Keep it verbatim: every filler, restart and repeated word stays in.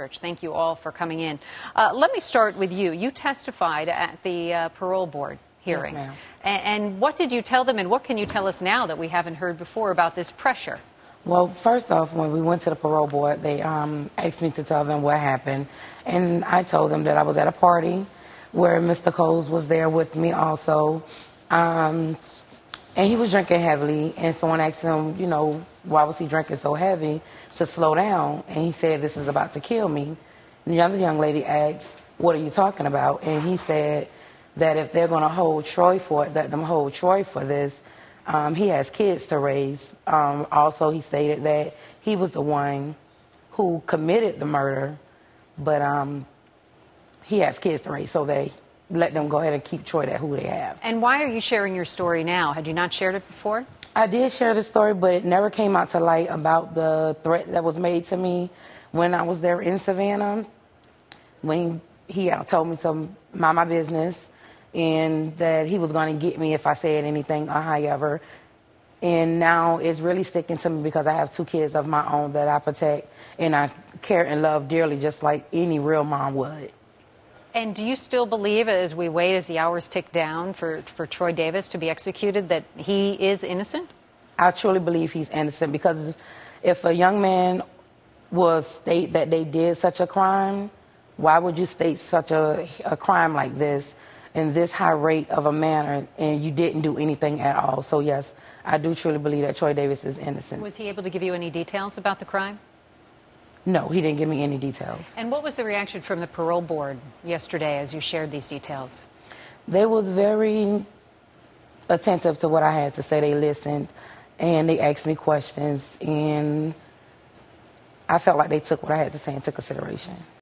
Church. Thank you all for coming in. Uh, let me start with you. You testified at the uh, parole board hearing. Yes, ma'am. And, and what did you tell them, and what can you tell us now that we haven't heard before about this pressure? Well, first off, when we went to the parole board, they um, asked me to tell them what happened. And I told them that I was at a party where Mister Coles was there with me also. Um, and he was drinking heavily. And someone asked him, you know, why was he drinking so heavy, to slow down. And he said, this is about to kill me. And the other young lady asked, what are you talking about? And he said that if they're going to hold Troy for it, let them hold Troy for this. Um, he has kids to raise. Um, also, he stated that he was the one who committed the murder, but um, he has kids to raise, so they let them go ahead and keep Troy at who they have. And why are you sharing your story now? Had you not shared it before? I did share the story, but it never came out to light about the threat that was made to me when I was there in Savannah, when he uh, told me to mind my business, and that he was going to get me if I said anything or however. And now it's really sticking to me because I have two kids of my own that I protect and I care and love dearly, just like any real mom would. And do you still believe, as we wait, as the hours tick down for, for Troy Davis to be executed, that he is innocent? I truly believe he's innocent, because if a young man will state that they did such a crime, why would you state such a, a crime like this in this high rate of a manner, and you didn't do anything at all? So yes, I do truly believe that Troy Davis is innocent. Was he able to give you any details about the crime? No, he didn't give me any details. And what was the reaction from the parole board yesterday as you shared these details? They was very attentive to what I had to say. They listened, and they asked me questions, and I felt like they took what I had to say into consideration.